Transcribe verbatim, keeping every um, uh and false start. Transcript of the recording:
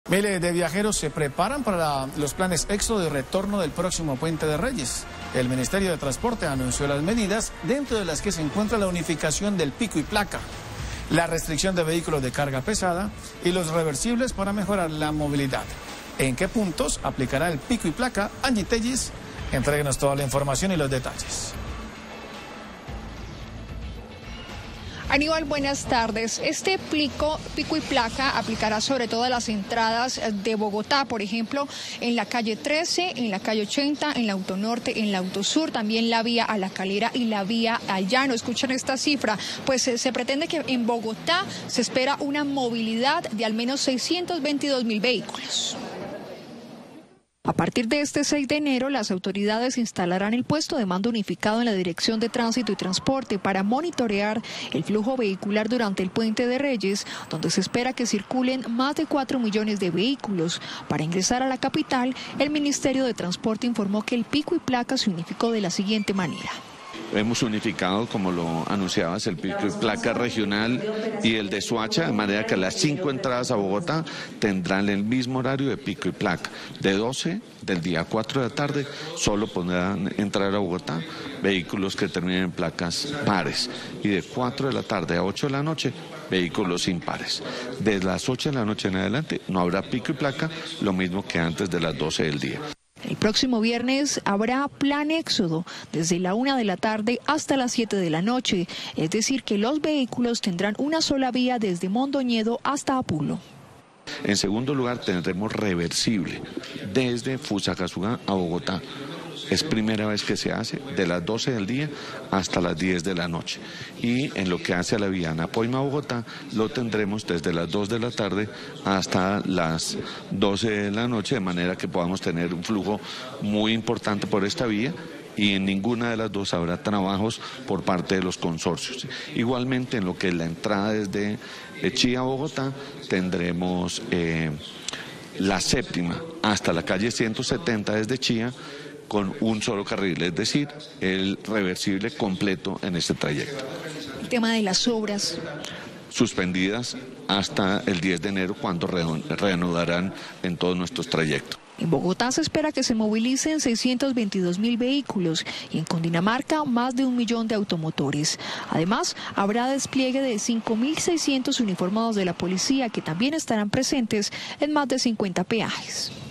Miles de viajeros se preparan para los planes éxodo y retorno del próximo Puente de Reyes. El Ministerio de Transporte anunció las medidas, dentro de las que se encuentra la unificación del pico y placa, la restricción de vehículos de carga pesada y los reversibles para mejorar la movilidad. ¿En qué puntos aplicará el pico y placa? Angie Tellis, entréguenos toda la información y los detalles. Aníbal, buenas tardes. Este pico, pico y placa aplicará sobre todo a las entradas de Bogotá, por ejemplo, en la calle trece, en la calle ochenta, en la Autonorte, en la Autosur, también la vía a La Calera y la vía al Llano. Escuchen esta cifra, pues eh, se pretende que en Bogotá se espera una movilidad de al menos seiscientos veintidós mil vehículos. A partir de este seis de enero, las autoridades instalarán el puesto de mando unificado en la Dirección de Tránsito y Transporte para monitorear el flujo vehicular durante el Puente de Reyes, donde se espera que circulen más de cuatro millones de vehículos. Para ingresar a la capital, el Ministerio de Transporte informó que el pico y placa se unificó de la siguiente manera. Hemos unificado, como lo anunciabas, el pico y placa regional y el de Soacha, de manera que las cinco entradas a Bogotá tendrán el mismo horario de pico y placa. De doce del día a cuatro de la tarde solo podrán entrar a Bogotá vehículos que terminen en placas pares, y de cuatro de la tarde a ocho de la noche vehículos impares. De las ocho de la noche en adelante no habrá pico y placa, lo mismo que antes de las doce del día. El próximo viernes habrá plan éxodo desde la una de la tarde hasta las siete de la noche, es decir que los vehículos tendrán una sola vía desde Mondoñedo hasta Apulo. En segundo lugar, tendremos reversible desde Fusagasugá a Bogotá. Es primera vez que se hace, de las doce del día hasta las diez de la noche. Y en lo que hace a la vía Napoima-Bogotá, lo tendremos desde las dos de la tarde hasta las doce de la noche, de manera que podamos tener un flujo muy importante por esta vía. Y en ninguna de las dos habrá trabajos por parte de los consorcios. Igualmente, en lo que es la entrada desde Chía a Bogotá, tendremos eh, la séptima hasta la calle ciento setenta desde Chía, con un solo carril, es decir, el reversible completo en este trayecto. El tema de las obras. Suspendidas hasta el diez de enero, cuando reanudarán en todos nuestros trayectos. En Bogotá se espera que se movilicen seiscientos veintidós mil vehículos y en Cundinamarca más de un millón de automotores. Además, habrá despliegue de cinco mil seiscientos uniformados de la policía que también estarán presentes en más de cincuenta peajes.